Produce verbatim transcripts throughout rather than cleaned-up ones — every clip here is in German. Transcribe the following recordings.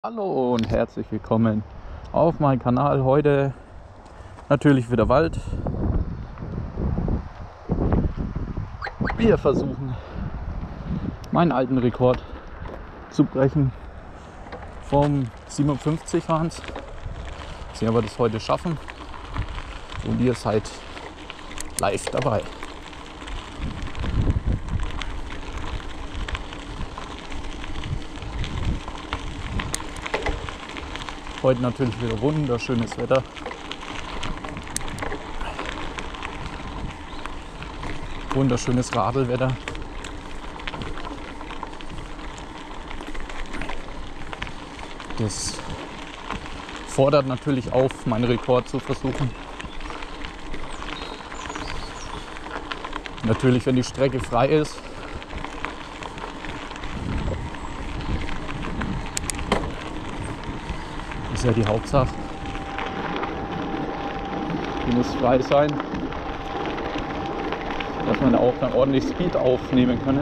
Hallo und herzlich willkommen auf meinem Kanal. Heute natürlich wieder Wald. Wir versuchen meinen alten Rekord zu brechen. Vom siebenundfünfzig waren es. Sehen, ob wir das heute schaffen. Und ihr seid live dabei. Heute natürlich wieder wunderschönes Wetter. Wunderschönes Radelwetter. Das fordert natürlich auf, meinen Rekord zu versuchen. Natürlich, wenn die Strecke frei ist. Das ist ja die Hauptsache. Die muss frei sein, dass man auch dann ordentlich Speed aufnehmen kann.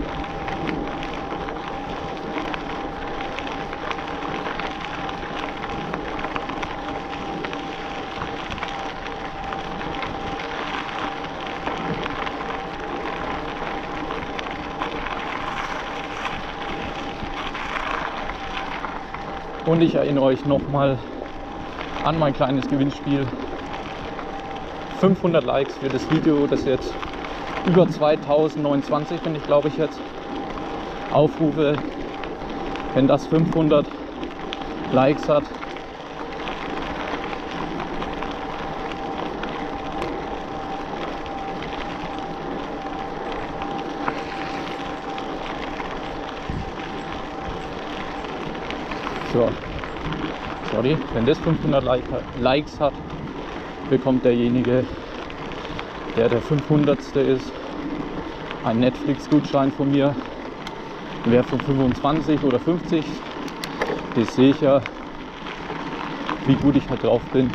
Und ich erinnere euch nochmal an mein kleines Gewinnspiel. fünfhundert Likes für das Video, das jetzt über zweitausendneunundzwanzig bin ich, glaube ich, jetzt aufrufe. Wenn das fünfhundert Likes hat, so, sorry, wenn das fünfhundert Like, Likes hat, bekommt derjenige, der der fünfhundertste ist, einen Netflix-Gutschein von mir. Wer von fünfundzwanzig oder fünfzig, das sehe ich ja, wie gut ich halt drauf bin.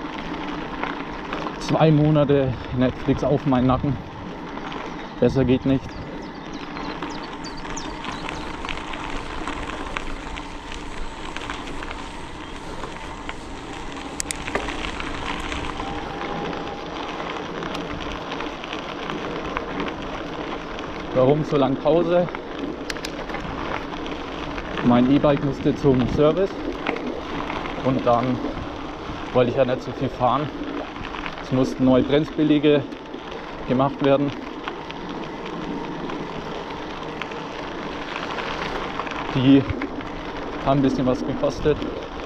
Zwei Monate Netflix auf meinen Nacken. Besser geht nicht. Warum so lange Pause? Mein E-Bike musste zum Service und dann wollte ich ja nicht so viel fahren. Es mussten neue Bremsbeläge gemacht werden. Die haben ein bisschen was gekostet.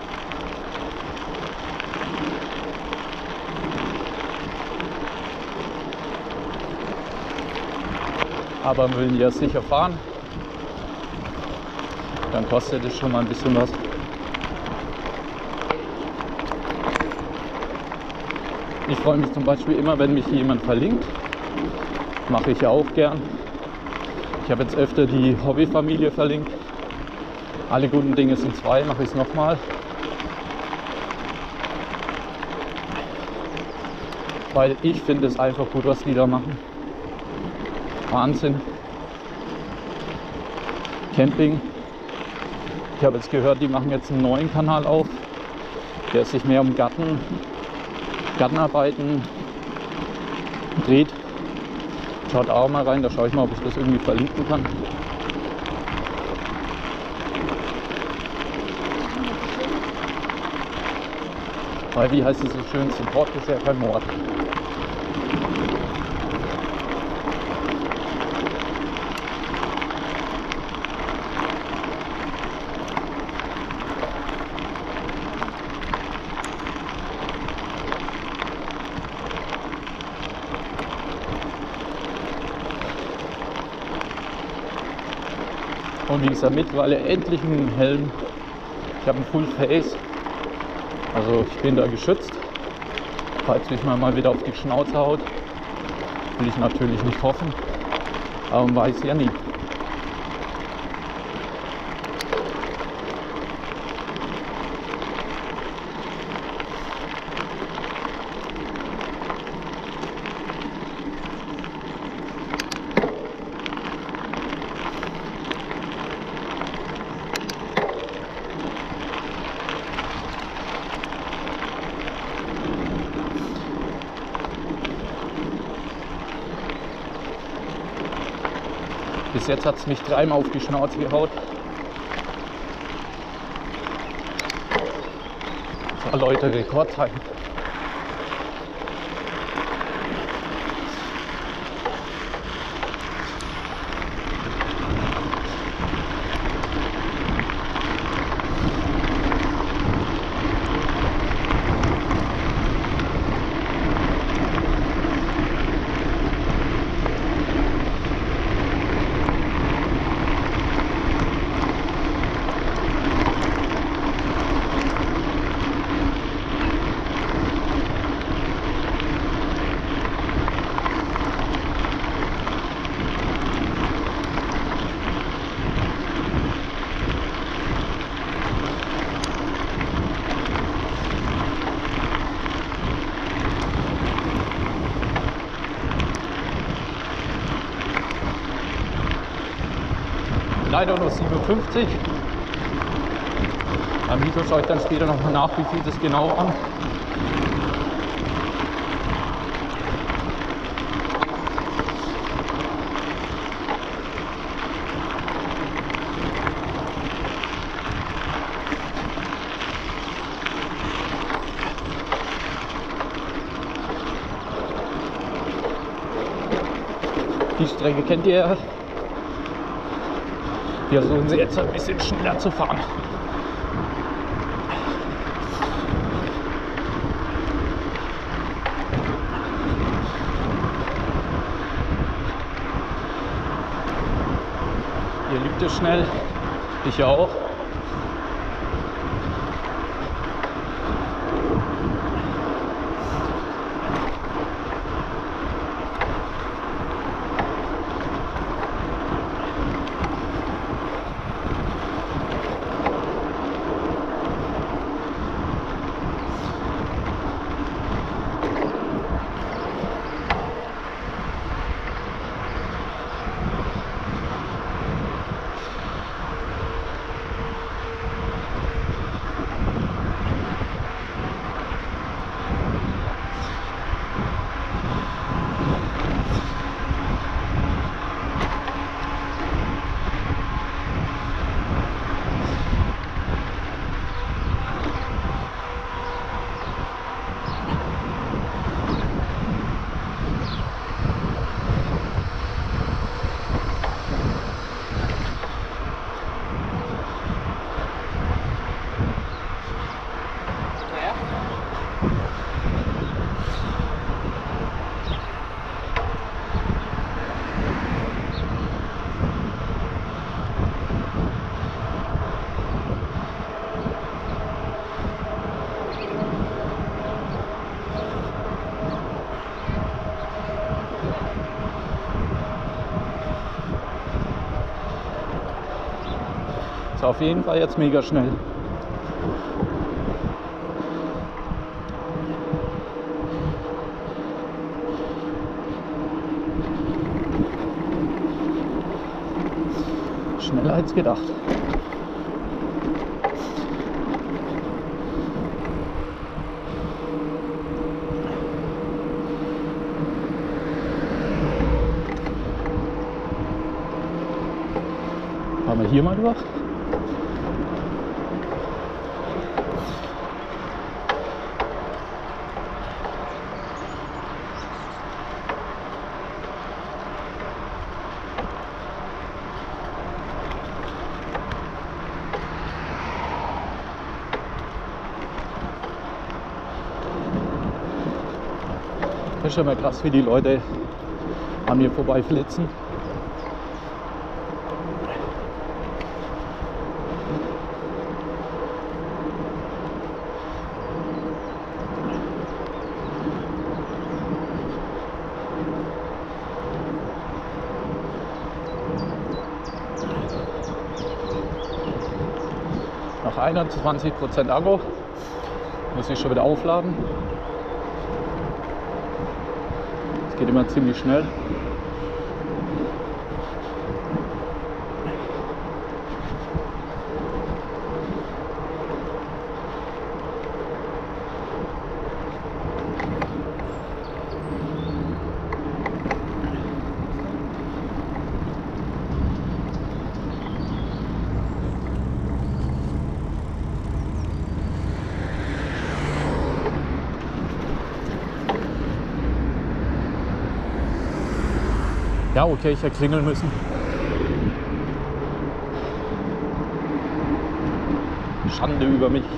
Aber wir wollen ja sicher fahren, dann kostet es schon mal ein bisschen was. Ich freue mich zum Beispiel immer, wenn mich jemand verlinkt. Mache ich ja auch gern. Ich habe jetzt öfter die Hobbyfamilie verlinkt. Alle guten Dinge sind zwei, mache ich es nochmal. Weil ich finde es einfach gut, was die da machen. Wahnsinn. Camping. Ich habe jetzt gehört, die machen jetzt einen neuen Kanal auf, der sich mehr um Garten, Gartenarbeiten dreht. Schaut auch mal rein, da schaue ich mal, ob ich das irgendwie verlinken kann. Weil, wie heißt es so schön, Support ist ja kein Mord. Und wie gesagt, mittlerweile endlich einen Helm. Ich habe einen Full Face, also ich bin da geschützt. Falls mich mal wieder auf die Schnauze haut, will ich natürlich nicht hoffen, aber man weiß ja nie. Bis jetzt hat es mich dreimal auf die Schnauze gehauen. Das war Leute Rekordzeit. Leider nur siebenundfünfzig. Am Video schaue ich dann später nochmal nach, wie viel das genau an. Die Strecke kennt ihr ja. Wir versuchen sie jetzt ein bisschen schneller zu fahren. Ihr liebt es schnell, ich ja auch. Ist auf jeden Fall jetzt mega schnell. Schneller als gedacht. Fahren wir hier mal durch. Das ist schon mal krass, wie die Leute an mir vorbeiflitzen. Noch einundzwanzig Prozent Akku. Muss ich schon wieder aufladen. Geht immer ziemlich schnell. Ja, okay, ich hätte klingeln müssen. Schande über mich.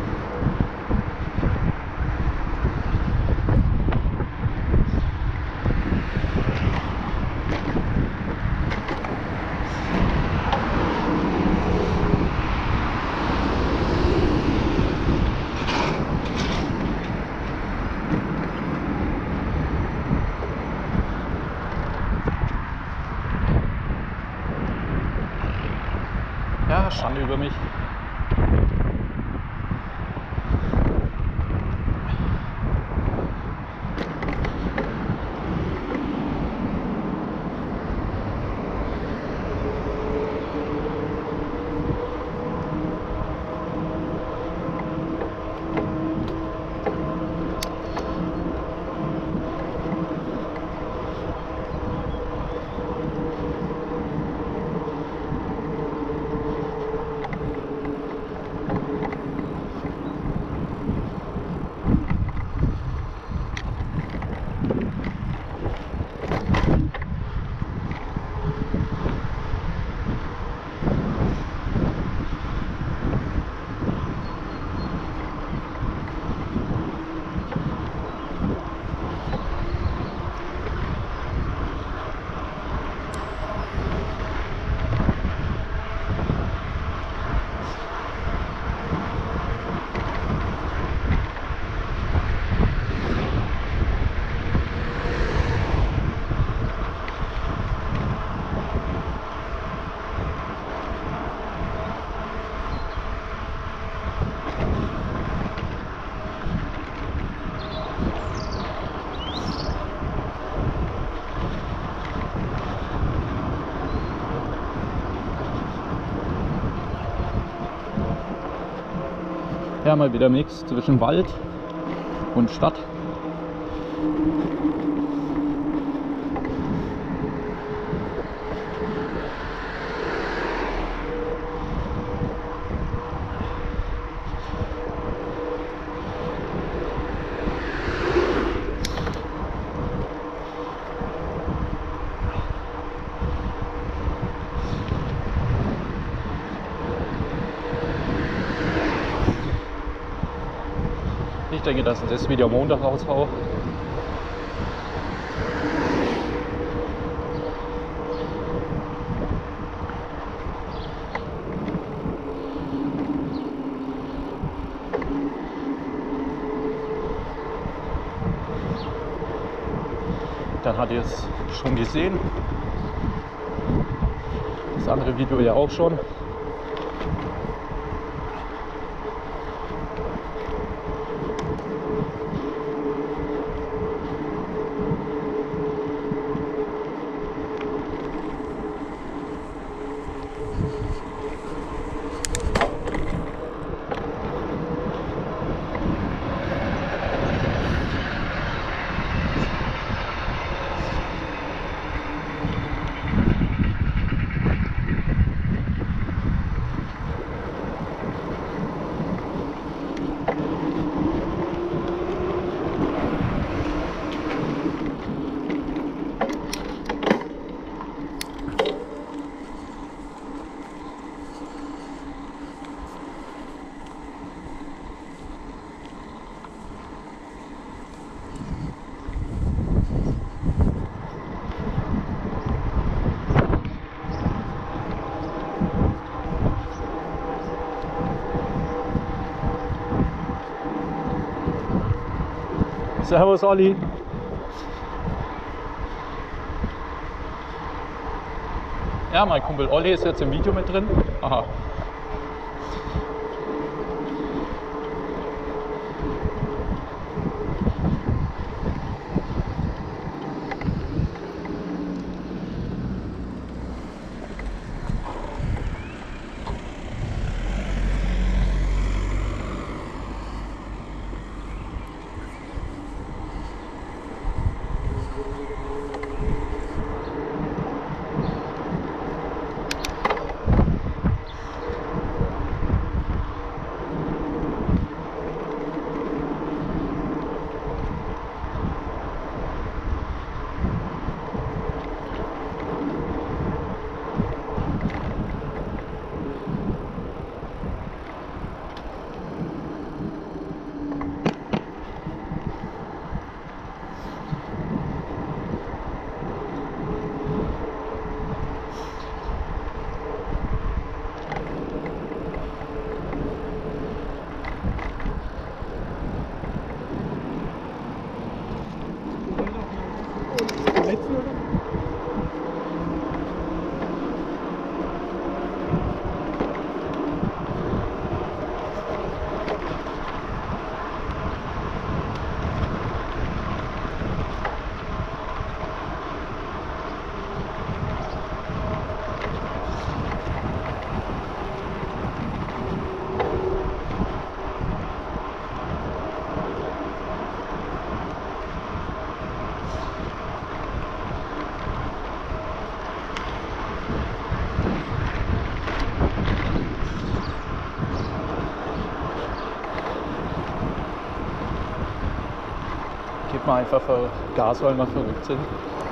Ja, Schande über mich. Ja, mal wieder Mix zwischen Wald und Stadt. Ich denke, dass ich das Video Montag raushau. Dann hat ihr es schon gesehen. Das andere Video ja auch schon. Servus Olli. Ja, mein Kumpel Olli ist jetzt im Video mit drin. Aha. gibt man einfach für Gas, weil wir verrückt sind.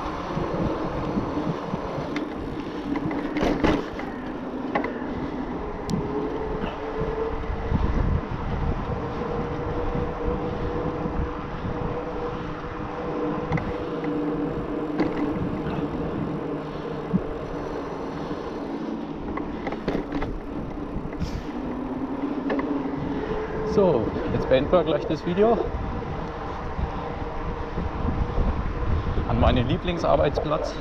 So, jetzt beenden wir gleich das Video an meinen Lieblingsarbeitsplatz.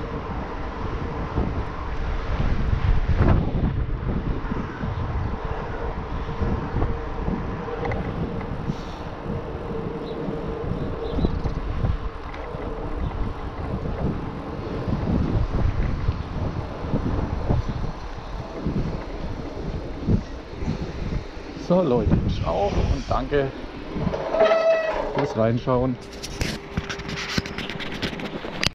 So Leute, ciao und danke fürs Reinschauen.